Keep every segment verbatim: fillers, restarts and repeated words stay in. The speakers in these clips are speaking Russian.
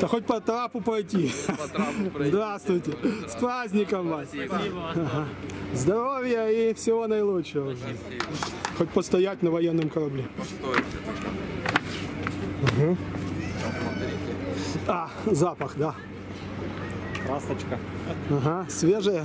Да хоть по трапу пойти. По трапу пройти. Здравствуйте. С праздником вас. Ага. Здоровья и всего наилучшего. Спасибо. Хоть постоять на военном корабле. Постойте. Угу. Смотрите. А, запах, да. Красочка. Ага, свежая.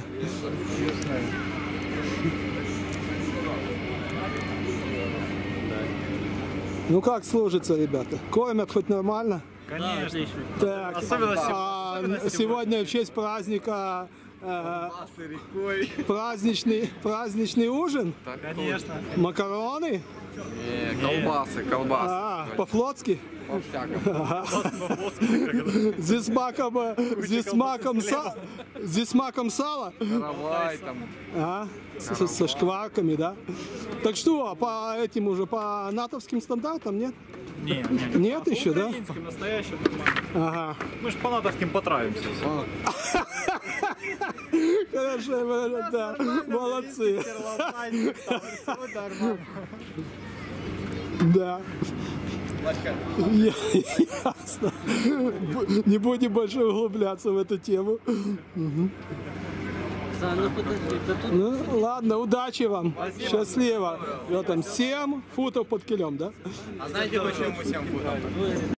Ну как служится, ребята? Кормят хоть нормально? Конечно. Так, Особенно а, сегодня. сегодня в честь праздника э, Колбасы рекой. праздничный, праздничный ужин, Так Конечно. макароны, Не, колбасы, колбасы. а, по-флотски, По-всякому. зі смаком, э, зі смаком, са, зі смаком сала, Каравай там. а, со, со шкварками, да? Так что, по этим уже, по натовским стандартам, нет? Не, не. Нет еще, да? Украинским, настоящим. нормально. Ага. Мы ж по натовским потравимся. Хорошо, вы, да, молодцы. Да. Я- Ясно. Не будем больше углубляться в эту тему. Ну, ладно, удачи вам. Счастливо. Вот там семь футов под килем, да? А знаете почему семь футов?